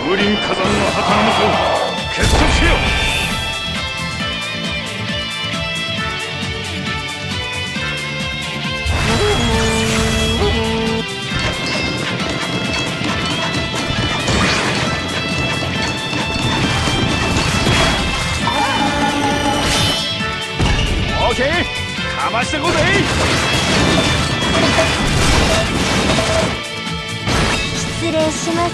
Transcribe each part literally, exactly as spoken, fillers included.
風林火山の旗の下を結束せよ。オーケー、かましてこうぜ。 失礼します。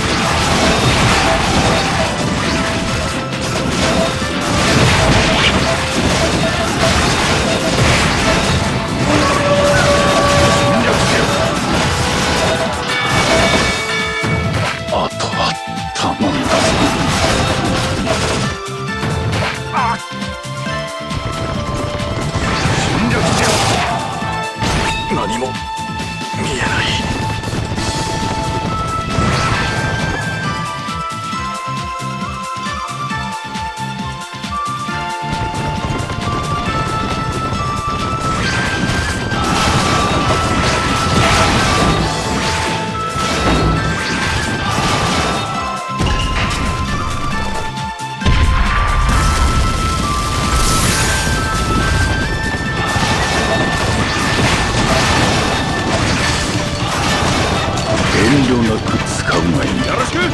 あとは頼んだぞ。あっ、侵略せよ。何も見えない。遠慮なく使うがいい。よろしく。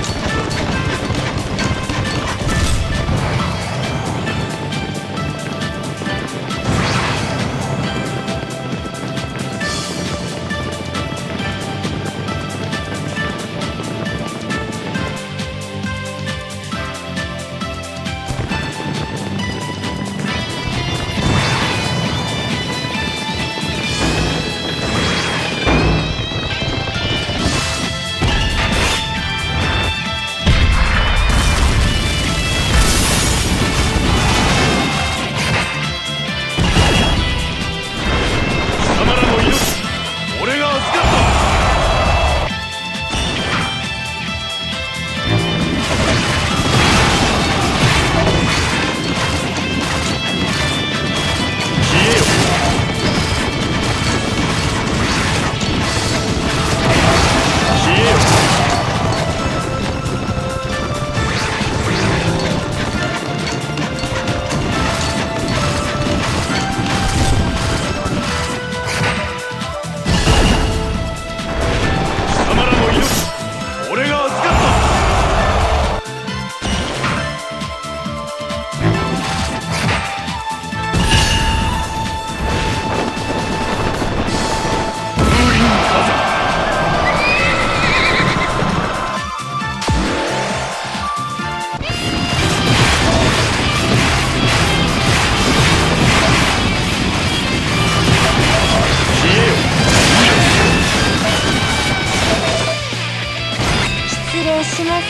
します。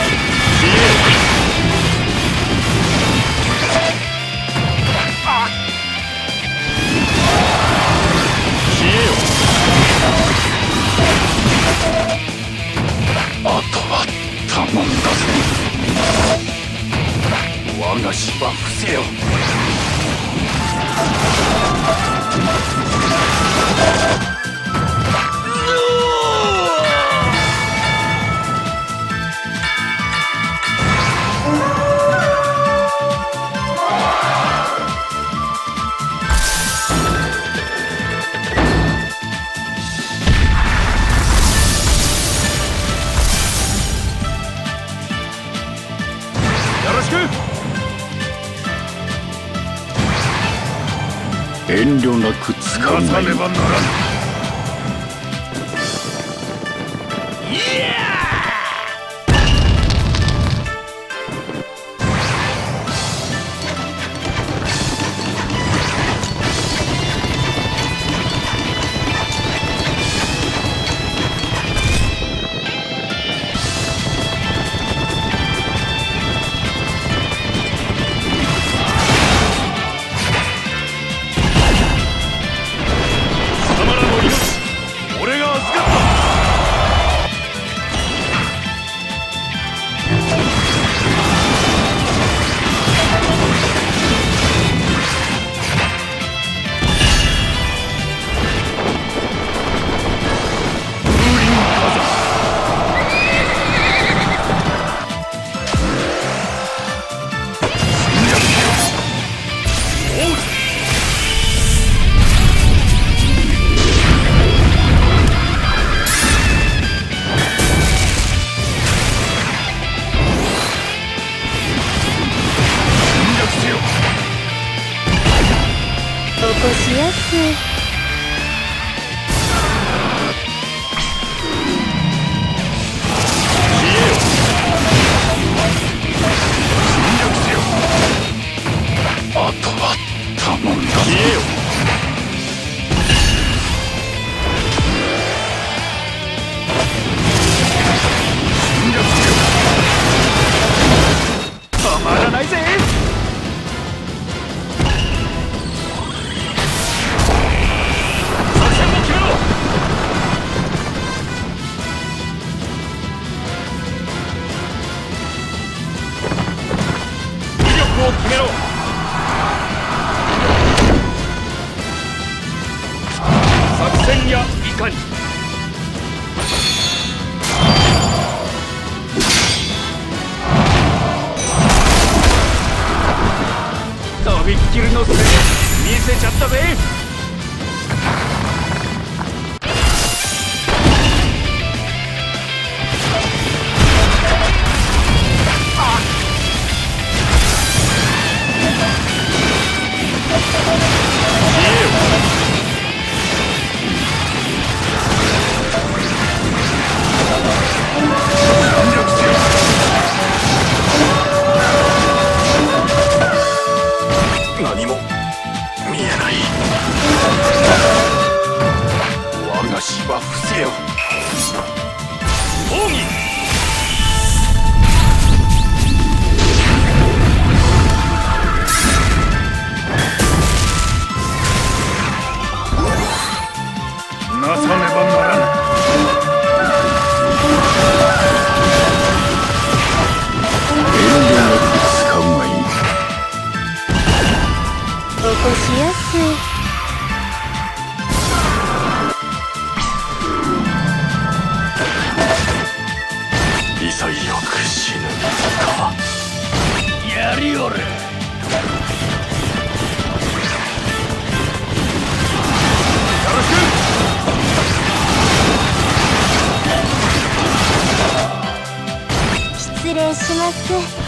あとは頼んだぜ。我が芝伏せよ。遠慮なく使うがいい。 あとは頼んだ。消えよ。侵略せよ。たまらないぜ。作戦を決めろ。威力を決めろ。作戦やいかに。とびっきりの攻め見せちゃったぜ。何も見えない。我が芝伏せよ。奥義。なさねばならぬ。遠慮なく使うがいい。 起こしやすい。 潔く死ぬか。やりおる。よろしく。 失礼します。